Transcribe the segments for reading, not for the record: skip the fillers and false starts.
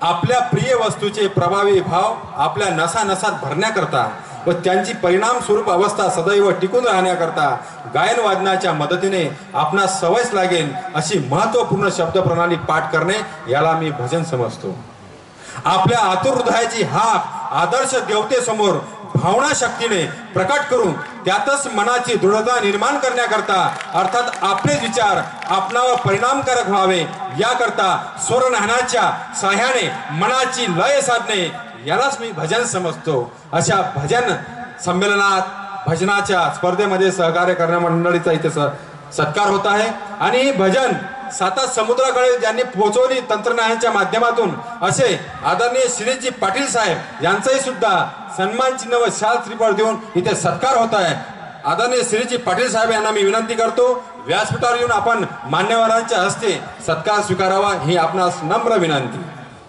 आपल्या प्रिय वस्तूचे प्रभावी भाव आपल्या नसानसात भरण्याकरता व त्यांची परिणाम स्वरूप अवस्था सदैव टिकून राहण्याकरता गायन वादनाच्या मदतीने आपणास सवयच लागेल अशी महत्त्वपूर्ण शब्द प्रणाली पाठ करणे याला मी भजन समजतो। आपल्या आतुर हृदयाची हाक आदर्श देवतेसमोर भावना शक्तीने प्रकट करून त्यातच मनाची दृढता निर्माण करण्याकरता अर्थात आपले विचार आपणावर परिणामकारक व्हावे याकरता स्वरज्ञानाच्या साह्याने मनाची लय साधणे यालाच मी भजन समजतो। अशा भजन संमेलनात भजनाच्या स्पर्धेमध्ये सहकार्य करण्या मंडळीचा इथे सत्कार होत आहे आणि ही भजन साता समुद्राकडे ज्यांनी पोहोचवली तंत्रज्ञानाच्या माध्यमातून असे आदरणीय श्रीजी पाटील साहेब यांचाही सुद्धा सन्मान चिन्ह व शाल श्रीफळ देऊन इथे सत्कार होत आहे। आदरणीय श्रीजी पाटील साहेब यांना मी विनंती करतो व्यासपीठावर येऊन आपण मान्यवरांच्या हस्ते सत्कार स्वीकारावा ही आपणास नम्र विनंती।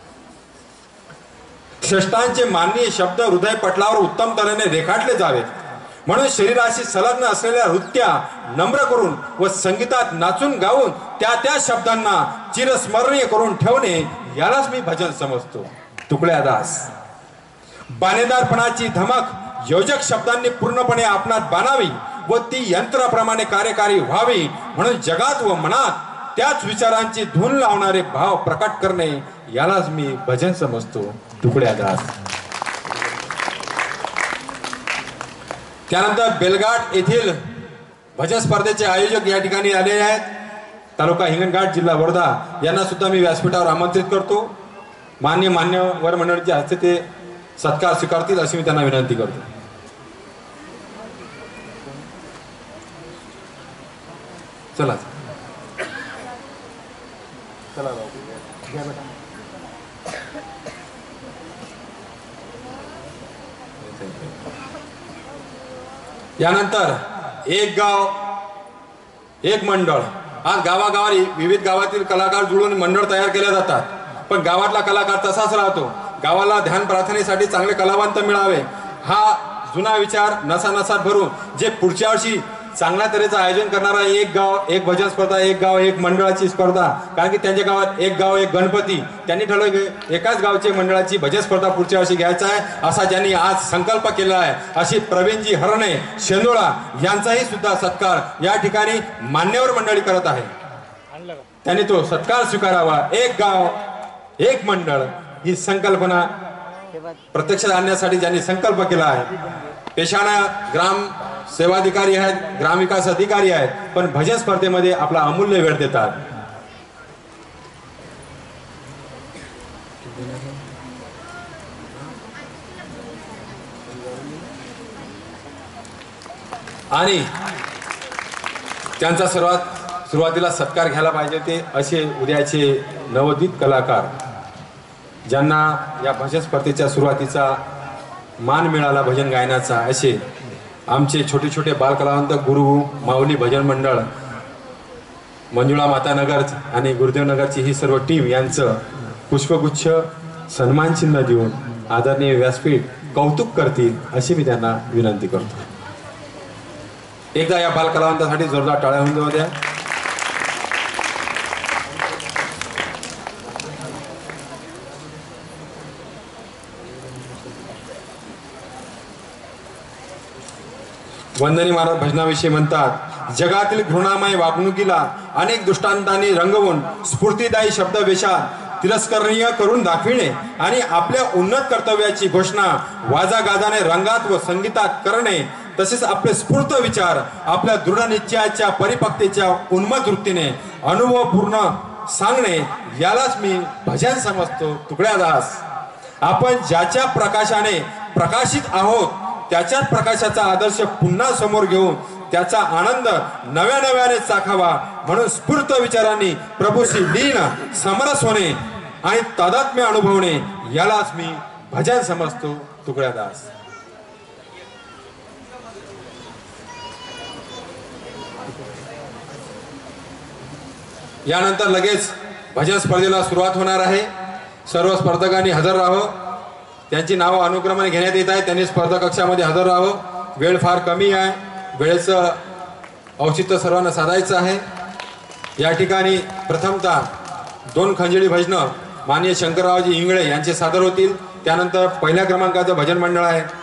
श्रेष्ठांचे माननीय शब्द हृदय पटलावर उत्तम तऱ्हेने रेखाटले जावेत म्हणून शरीराशी संलग्न असलेल्या नृत्या नम्र करून व संगीतात नाचून गाऊन त्या शब्दांना चिरस्मरणीय करून ठेवणे यालाच मी भजन समजतो। तुकड्या दास बाणेदारपणाची धमक योजक शब्दांनी पूर्णपणे आपणात बाणावी व ती यंत्राप्रमाणे कार्यकारी व्हावी म्हणून जगात व मनात त्याच विचारांची धून लावणारे भाव प्रकट करणे यालाच मी भजन समजतो। तुकड्या दास त्यानंतर बेलघाट येथील भजन स्पर्धेचे आयोजक या ठिकाणी आलेले आहेत तालुका हिंगणघाट जिल्हा वर्धा यांना सुद्धा मी व्यासपीठावर आमंत्रित करतो। मान्यवर मंडळीच्या हस्ते ते सत्कार स्वीकारतील अशी मी त्यांना विनंती करतो। चला चला यानंतर एक गाव एक मंडळ आज गावागावात विविध गावातील कलाकार जुळून मंडळ तयार केले जातात पण गावातला कलाकार तसाच राहतो। गावाला ध्यान प्रार्थनेसाठी चांगले कलावंत मिळावे हा जुना विचार नसानसात भरून जे पुढच्या वर्षी चांगल्या तऱ्हेचं आयोजन करणारा एक गाव एक भजन स्पर्धा एक गाव एक मंडळाची स्पर्धा कारण की त्यांच्या गावात एक गाव एक गणपती त्यांनी ठरवलं एकाच गावचे मंडळाची भजन स्पर्धा पुढच्या वर्षी घ्यायचा आहे असा ज्यांनी आज संकल्प केला आहे अशी प्रवीणजी हरणे शेंदोळा यांचाही सुद्धा सत्कार या ठिकाणी मान्यवर मंडळी करत आहे। त्यांनी तो सत्कार स्वीकारावा। एक गाव एक मंडळ ही संकल्पना प्रत्यक्षात आणण्यासाठी ज्यांनी संकल्प केला आहे पेशाना ग्राम सेवाधिकारी आहेत ग्रामविकास अधिकारी आहेत पण भजन स्पर्धेमध्ये आपला अमूल्य वेळ देतात। आणि त्यांचा सुरुवातीला सत्कार घ्यायला पाहिजे ते असे उद्याचे नवोदित कलाकार ज्यांना या भजन स्पर्धेच्या सुरुवातीचा मान मिळाला भजन गायनाचा असे आमचे छोटे छोटे बालकलावंत गुरु माऊली भजन मंडळ मंजुळा मातानगर आणि गुरुदेव नगरची ही सर्व टीम यांचं पुष्पगुच्छ सन्मान चिन्ह देऊन आदरणीय व्यासपीठ कौतुक करतील अशी मी त्यांना विनंती करतो। एकदा या बालकलावंतासाठी जोरदार टाळ्या होऊन द्या। वंदनी महाराज भजनाविषयी म्हणतात जगातील घृणामय वागणुकीला अनेक दृष्टांतांनी रंगवून स्फूर्तिदायी शब्दवेशात तिरस्करणीय करून दाखविणे आणि आपल्या उन्नत कर्तव्याची घोषणा वाजागाजाने रंगात व संगीतात करणे तसेच आपले स्फूर्त विचार आपल्या दृढ निश्चयाच्या परिपक्वतेच्या उन्मत्त वृत्तीने अनुभवपूर्ण सांगणे यालाच मी भजन समजतो। तुकड्या दास आपण ज्याच्या प्रकाशाने प्रकाशित आहोत त्याच्याच प्रकाशाचा आदर्श पुन्हा समोर घेऊन त्याचा आनंद नव्या नव्याने चाखावा म्हणून स्फूर्त विचारांनी प्रभूशी लीन समरस होणे आणि तादात्म्य अनुभवणे यालाच मी भजन समजतो। तुकड्या दास यानंतर लगेच भजन स्पर्धेला सुरुवात होणार आहे। सर्व स्पर्धकांनी हजर राहावं त्यांची नावं अनुक्रमाने घेण्यात येत आहे त्यांनी स्पर्धा कक्षामध्ये हजर राहावं। वेळ फार कमी आहे वेळेचं औचित्य सर्वांना साधायचं आहे। या ठिकाणी प्रथमतः दोन खंजळी भजनं माननीय शंकररावजी इंगळे यांचे सादर होतील. त्यानंतर पहिल्या क्रमांकाचं भजन मंडळ आहे